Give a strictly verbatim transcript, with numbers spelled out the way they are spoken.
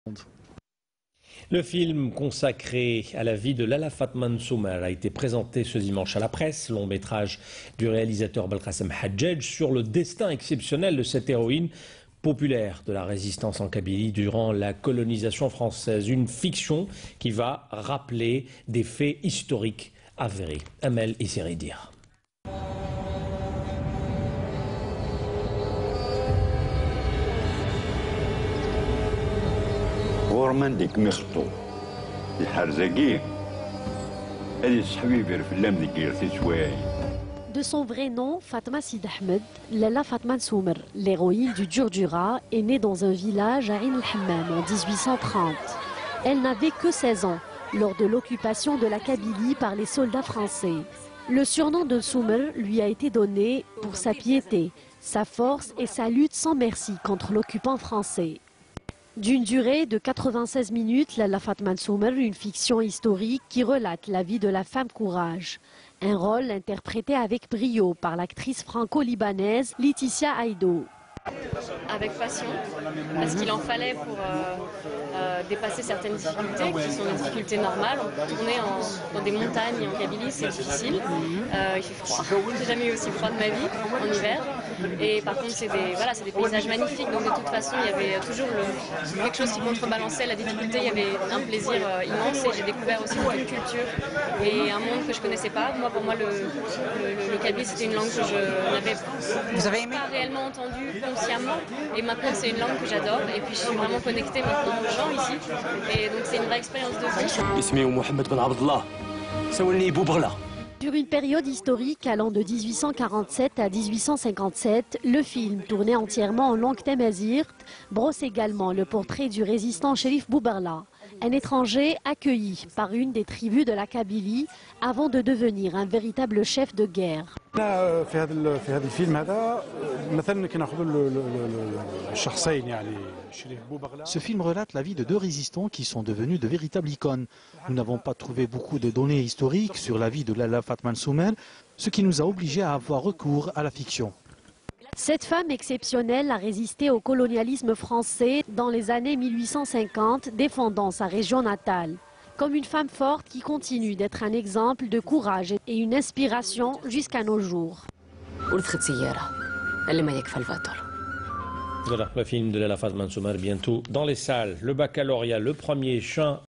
Le film consacré à la vie de Lalla Fatma Soumer a été présenté ce dimanche à la presse, long métrage du réalisateur Belkacem Hadjadj sur le destin exceptionnel de cette héroïne populaire de la résistance en Kabylie durant la colonisation française. Une fiction qui va rappeler des faits historiques avérés. Amel Isseridir. غورمان ديك مخطو الحرزقي هذه حبيبي في اللام ديك شوي. De son vrai nom, Fatma Sid Ahmed, Lalla Fatma Soumer, l'héroïne du Djurdjura, est née dans un village à Ain el-Hammam en dix-huit cent trente. Elle n'avait que seize ans lors de l'occupation de la Kabylie par les soldats français. Le surnom de Soumer lui a été donné pour sa piété, sa force et sa lutte sans merci contre l'occupant français. D'une durée de quatre-vingt-seize minutes, Lalla Fatma Soumer, une fiction historique qui relate la vie de la femme courage. Un rôle interprété avec brio par l'actrice franco-libanaise Laetitia Aido. Avec passion, parce qu'il en fallait pour euh, euh, dépasser certaines difficultés, qui sont des difficultés normales. Tourner en, dans des montagnes en Kabylie, c'est difficile. Euh, il fait froid. J'ai jamais eu aussi froid de ma vie en hiver. Et par contre, c'est des, voilà, c'est des paysages magnifiques. Donc de toute façon, il y avait toujours le, quelque chose qui contrebalançait la difficulté. Il y avait un plaisir euh, immense. Et j'ai découvert aussi beaucoup de culture et un monde que je connaissais pas. Moi, pour moi, le, le, le Kabylie, c'était une langue que je n'avais pas réellement entendue consciemment. Et maintenant, c'est une langue que j'adore. Et puis, je suis vraiment connectée maintenant aux gens ici. Et donc, c'est une vraie expérience de vie. Sur une période historique allant de dix-huit cent quarante-sept à dix-huit cent cinquante-sept, le film, tourné entièrement en langue tamazight, brosse également le portrait du résistant Cherif Boubarla, un étranger accueilli par une des tribus de la Kabylie avant de devenir un véritable chef de guerre. Ce film relate la vie de deux résistants qui sont devenus de véritables icônes. Nous n'avons pas trouvé beaucoup de données historiques sur la vie de Lalla Fatma Soumer, ce qui nous a obligés à avoir recours à la fiction. Cette femme exceptionnelle a résisté au colonialisme français dans les années mille huit cent cinquante, défendant sa région natale. Comme une femme forte qui continue d'être un exemple de courage et une inspiration jusqu'à nos jours. Voilà, le film de Lalla Fatma Soumer bientôt dans les salles. Le baccalauréat, le premier chant